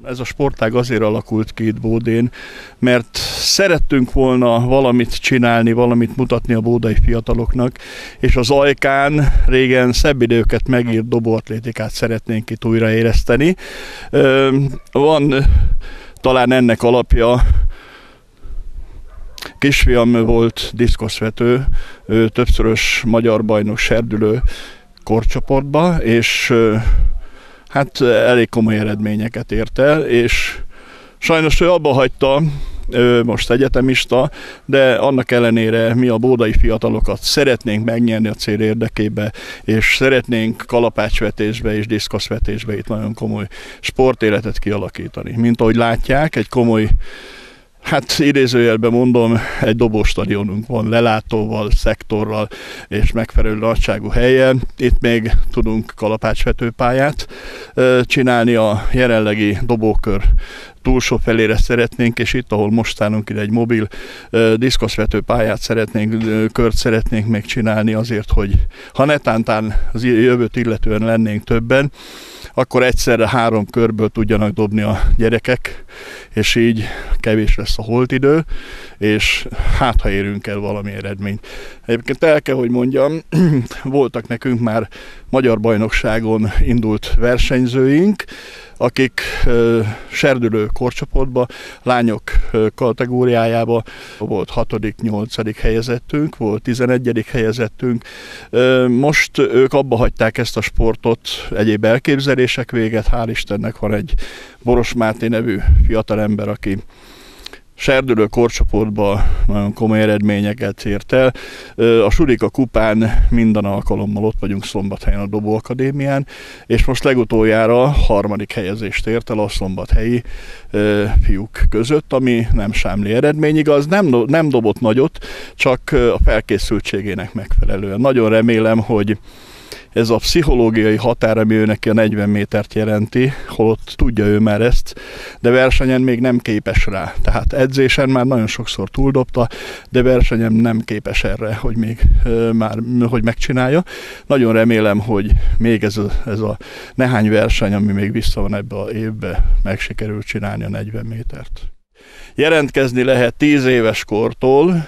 Ez a sportág azért alakult ki itt Bódén, mert szerettünk volna valamit csinálni, valamit mutatni a bódai fiataloknak, és az Ajkán régen szebb időket megírt dobóatlétikát szeretnénk itt újraéleszteni. Van talán ennek alapja, kisfiam volt diszkoszvető, ő többszörös magyar bajnok serdülő korcsoportba, és hát elég komoly eredményeket ért el, és sajnos ő abba hagyta, ő most egyetemista, de annak ellenére mi a bódai fiatalokat szeretnénk megnyerni a cél érdekébe, és szeretnénk kalapácsvetésbe és diszkoszvetésbe itt nagyon komoly sportéletet kialakítani. Mint ahogy látják, egy komoly, hát idézőjelben mondom, egy dobóstadionunk van lelátóval, szektorral és megfelelő nagyságú helyen. Itt még tudunk kalapácsvetőpályát csinálni, a jelenlegi dobókör túlsó felére szeretnénk, és itt, ahol most állunk, ide egy mobil diszkoszvető pályát szeretnénk, kört szeretnénk megcsinálni azért, hogy ha netántán az jövőt illetően lennénk többen, akkor egyszerre 3 körből tudjanak dobni a gyerekek, és így kevés lesz a holtidő, és hát ha érünk el valami eredményt. Egyébként el kell, hogy mondjam, voltak nekünk már magyar bajnokságon indult versenyzőink, akik serdülő korcsoportba, lányok kategóriájába volt 6., 8. helyezettünk, volt 11. helyezettünk. Most ők abba hagyták ezt a sportot egyéb elképzelések véget. Hál' Istennek van egy Boros Máté nevű fiatalember, aki serdülő korcsoportban nagyon komoly eredményeket ért el. A Surika kupán minden alkalommal ott vagyunk Szombathelyen a Dobóakadémián, és most legutoljára 3. helyezést ért el a szombathelyi fiúk között, ami nem sámli eredmény. Igaz, nem dobott nagyot, csak a felkészültségének megfelelően. Nagyon remélem, hogy ez a pszichológiai határ, ami ő neki a 40 métert jelenti, holott tudja ő már ezt, de versenyen még nem képes rá. Tehát edzésen már nagyon sokszor túldobta, de versenyen nem képes erre, hogy még hogy megcsinálja. Nagyon remélem, hogy még ez a nehány verseny, ami még vissza van ebbe az évbe, meg sikerül csinálni a 40 métert. Jelentkezni lehet 10 éves kortól,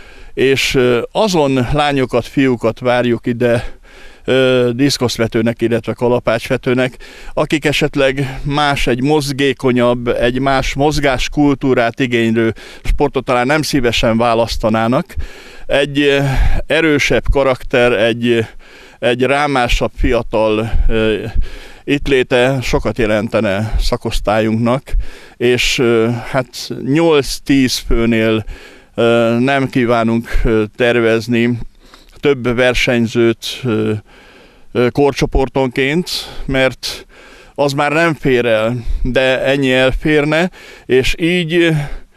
és azon lányokat, fiúkat várjuk ide, diszkoszvetőnek, illetve kalapácsvetőnek, akik esetleg egy mozgékonyabb, egy más mozgáskultúrát igénylő sportot talán nem szívesen választanának. Egy erősebb karakter, egy rámásabb fiatal itt léte sokat jelentene szakosztályunknak, és hát 8-10 főnél nem kívánunk tervezni több versenyzőt korcsoportonként, mert az már nem fér el, de ennyi elférne, és így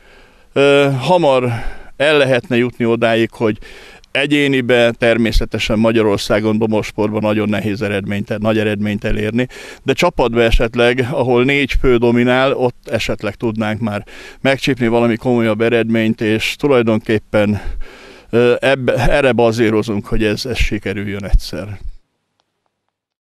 hamar el lehetne jutni odáig, hogy egyénibe természetesen Magyarországon dobosportban nagyon nehéz nagy eredményt elérni, de csapatban esetleg, ahol 4 fő dominál, ott esetleg tudnánk már megcsípni valami komolyabb eredményt, és tulajdonképpen erre bazírozunk, hogy ez sikerüljön egyszer.